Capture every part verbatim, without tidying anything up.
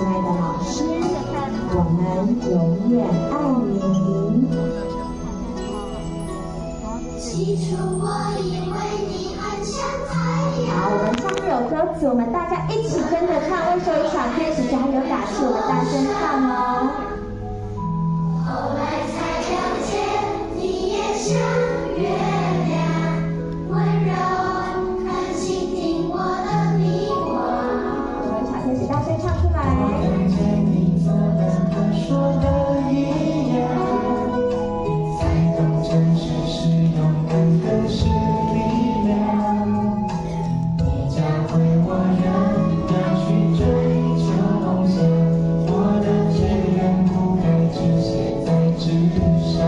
亲爱的老师，我们永远爱您。起初我以为你很像太阳。好，我们唱这首歌词，我们大家一起跟着唱，为所有小天使加油打气，我们大声唱哦。后来才了解，你也像月亮，温柔很倾听我的迷惘。所有小天使大声唱出来。我看见你做的和说的一样，才懂真实是勇敢的是力量。你教会我人要去追求梦想，我的志愿不该只写在纸上。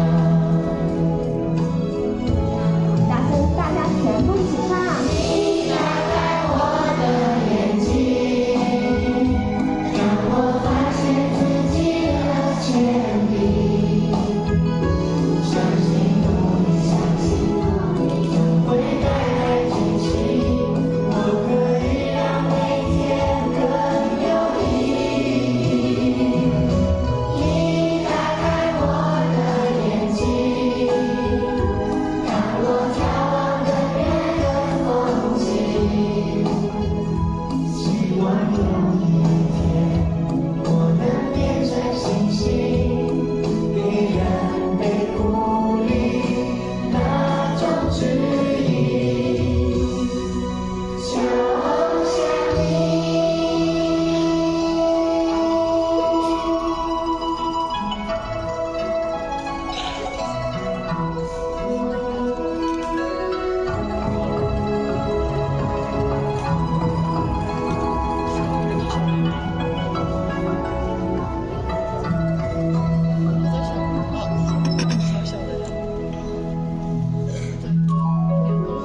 大声，大家全部一起唱。你打开我的眼睛，让我发现自己的潜力。相信努力，相信努力总会带来惊喜。我可以让每天更有意义。你打开我的眼睛，让我眺望更远的风景。希望有一天，我能变成星星，给人被鼓励那种指引，就像你。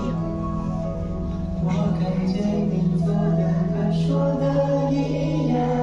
我看见你做的和说的一样，